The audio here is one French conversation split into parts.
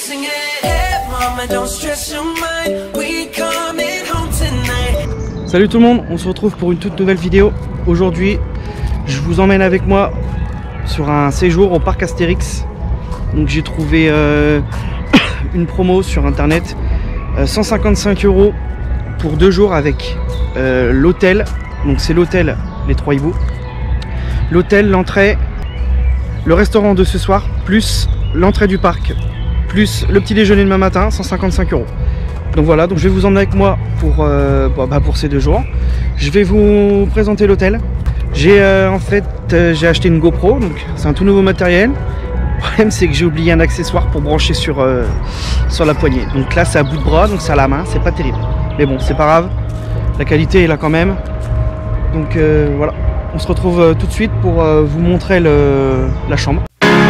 singing, hey mama, don't stress your mind, we coming home tonight. Salut tout le monde, on se retrouve pour une toute nouvelle vidéo. Aujourd'hui, je vous emmène avec moi sur un séjour au parc Astérix. Donc j'ai trouvé une promo sur internet, 155 € pour 2 jours avec l'hôtel. Donc c'est l'hôtel Les Trois Hiboux, l'hôtel, l'entrée, le restaurant de ce soir, plus l'entrée du parc, plus le petit déjeuner demain matin, 155 €. Donc voilà, donc je vais vous emmener avec moi pour ces 2 jours. Je vais vous présenter l'hôtel. J'ai j'ai acheté une GoPro, donc c'est un tout nouveau matériel. Le problème c'est que j'ai oublié un accessoire pour brancher sur la poignée. Donc là c'est à bout de bras, donc c'est à la main, c'est pas terrible. Mais bon, c'est pas grave, la qualité est là quand même. Donc voilà, on se retrouve tout de suite pour vous montrer la chambre.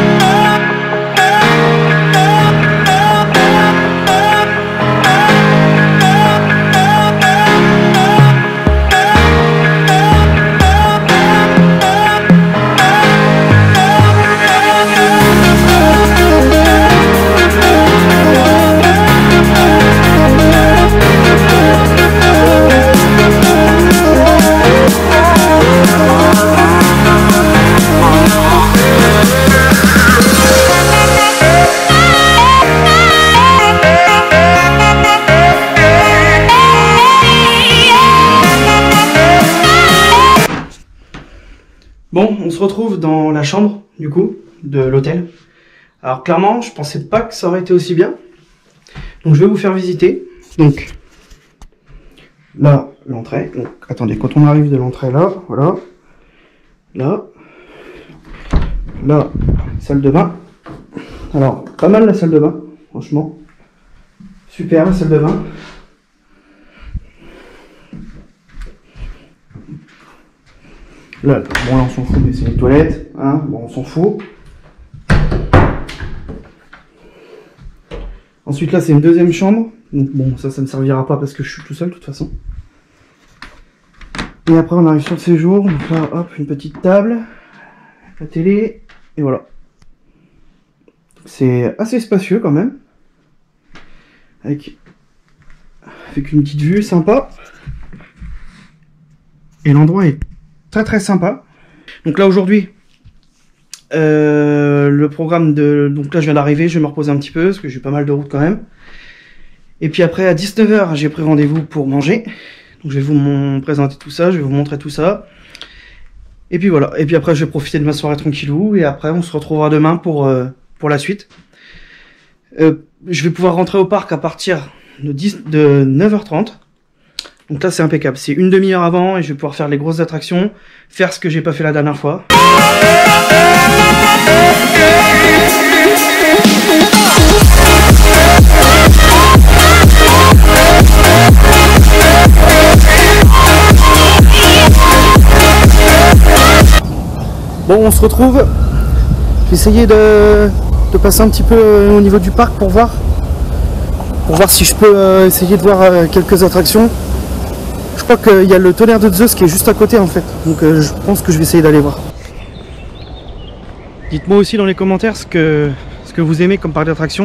Bon, on se retrouve dans la chambre, du coup, de l'hôtel. Alors clairement, je pensais pas que ça aurait été aussi bien. Donc je vais vous faire visiter. Donc, là, l'entrée. Donc, attendez, quand on arrive de l'entrée là, voilà. Là. Là, salle de bain. Alors, pas mal la salle de bain, franchement. Super la salle de bain. Là, bon là on s'en fout, mais c'est les toilettes, hein, bon on s'en fout. Ensuite là c'est une deuxième chambre, donc bon ça ne servira pas parce que je suis tout seul de toute façon. Et après on arrive sur le séjour, donc là hop, une petite table, la télé, et voilà. C'est assez spacieux quand même, avec une petite vue sympa. Et l'endroit est très sympa. Donc là aujourd'hui le programme donc là je viens d'arriver, je vais me reposer un petit peu parce que j'ai pas mal de route quand même. Et puis après à 19 h j'ai pris rendez-vous pour manger. Donc je vais vous présenter tout ça, je vais vous montrer tout ça. Et puis voilà, et puis après je vais profiter de ma soirée tranquillou et après on se retrouvera demain pour la suite. Je vais pouvoir rentrer au parc à partir de 9 h 30. Donc là c'est impeccable, c'est une demi-heure avant et je vais pouvoir faire les grosses attractions, faire ce que j'ai pas fait la dernière fois. Bon, on se retrouve. J'ai essayé de passer un petit peu au niveau du parc pour voir si je peux essayer de voir quelques attractions. Je crois qu'il y a le tonnerre de Zeus qui est juste à côté en fait, donc je pense que je vais essayer d'aller voir. Dites-moi aussi dans les commentaires ce que vous aimez comme parc d'attraction.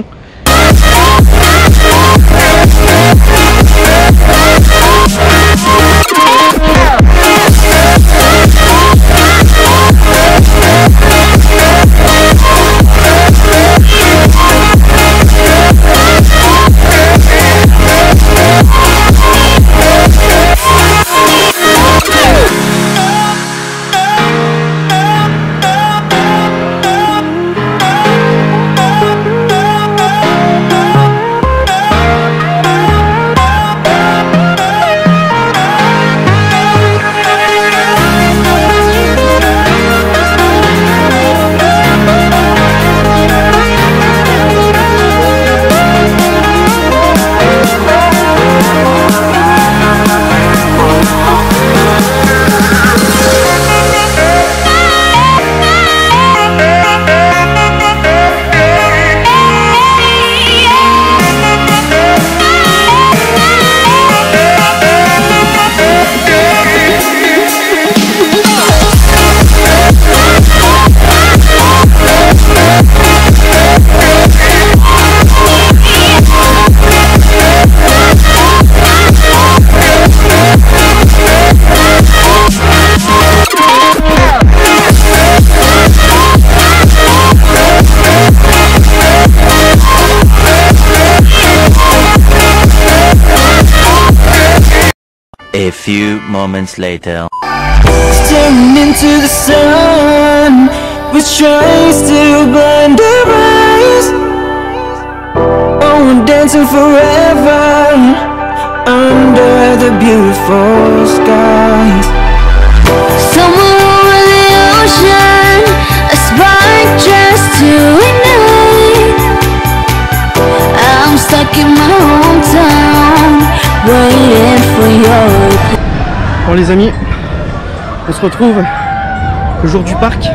A few moments later. Staring into the sun, with tries to blind our eyes. Oh, we're dancing forever under the beautiful skies. Somewhere over the ocean, a spark just to ignite. I'm stuck in my hometown, waiting for your. Bon les amis, on se retrouve le jour du parc.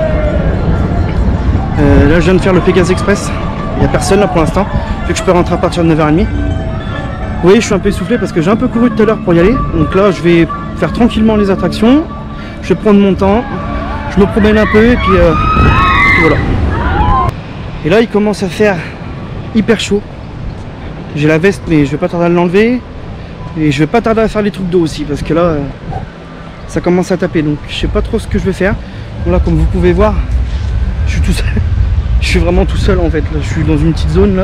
Là je viens de faire le Pégase Express. Il n'y a personne là pour l'instant, vu que je peux rentrer à partir de 9h30. Vous voyez, je suis un peu essoufflé parce que j'ai un peu couru tout à l'heure pour y aller. Donc là je vais faire tranquillement les attractions. Je vais prendre mon temps, je me promène un peu et puis voilà. Et là il commence à faire hyper chaud. J'ai la veste mais je vais pas tarder à l'enlever. Et je vais pas tarder à faire les trucs d'eau aussi parce que là ça commence à taper, donc je sais pas trop ce que je vais faire. Bon, là comme vous pouvez voir, je suis tout seul. Je suis vraiment tout seul en fait, là je suis dans une petite zone là.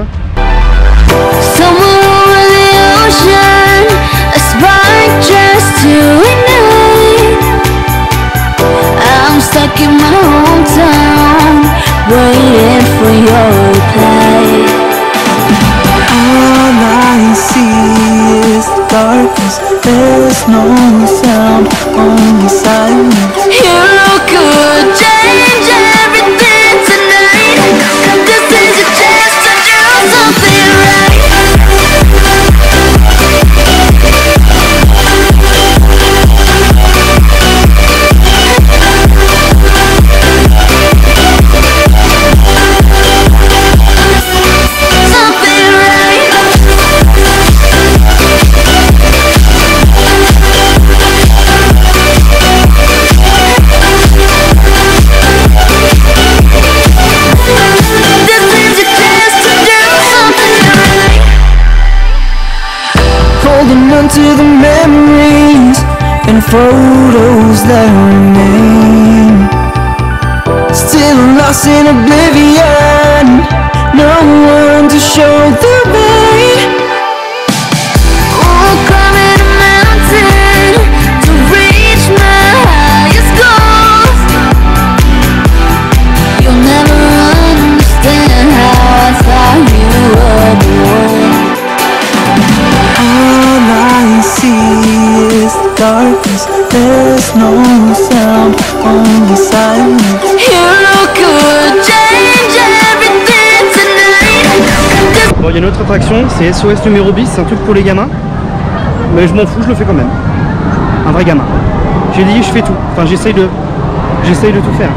Darkness, there's no sound, only silence. You could change everything tonight. This is your chance to do something right. To the memories and photos that remain, still lost in oblivion, no one to show the way. Oh, climbing a mountain to reach my highest goals. You'll never understand how I thought you were born. I see is the darkness, there's no sound, only silence. You could change everything tonight. Bon, il y a une autre attraction, c'est SOS numéro bis, c'est un truc pour les gamins. Mais je m'en fous, je le fais quand même. Un vrai gamin. J'ai dit je fais tout, enfin j'essaye de tout faire.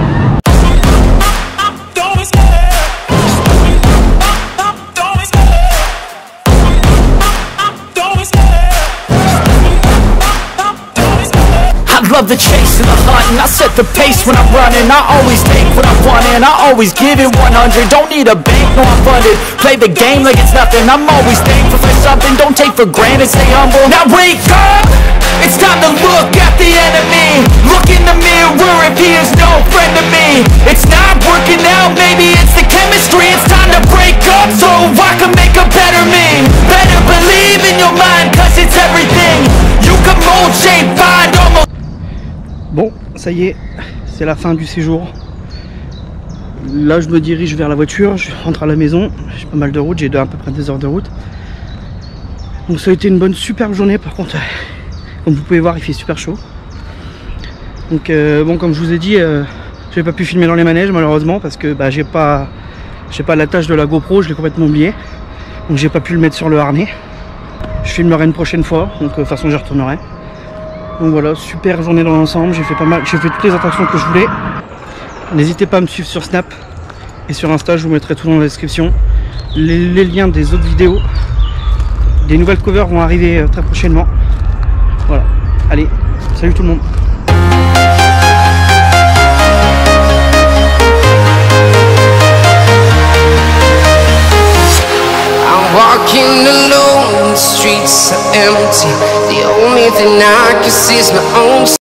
Love the chase and the hunt, and I set the pace when I'm running. I always take what I want and I always give it 100. Don't need a bank, no I'm funded. Play the game like it's nothing. I'm always thankful for something. Don't take for granted, stay humble. Now wake up, it's time to look at the enemy. Look in the mirror if he is no friend to me. It's not working out, maybe it's the chemistry. It's time to break up so I can make a better me. Better believe in your mind, cause it's everything. You can mold, shape, find almost. Bon, ça y est, c'est la fin du séjour. Là, je me dirige vers la voiture, je rentre à la maison. J'ai pas mal de route, j'ai à peu près 2 heures de route. Donc ça a été une bonne, superbe journée. Par contre, comme vous pouvez voir, il fait super chaud. Donc bon, comme je vous ai dit, j'ai pas pu filmer dans les manèges malheureusement parce que j'ai pas l'attache de la GoPro, je l'ai complètement oublié. Donc j'ai pas pu le mettre sur le harnais. Je filmerai une prochaine fois, donc de toute façon j'y retournerai. Donc voilà, super journée dans l'ensemble, j'ai fait toutes les attractions que je voulais. N'hésitez pas à me suivre sur Snap et sur Insta, je vous mettrai tout dans la description. Les liens des autres vidéos. Des nouvelles covers vont arriver très prochainement. Voilà, allez, salut tout le monde. Walking alone, the streets are empty. The only thing I can see is my own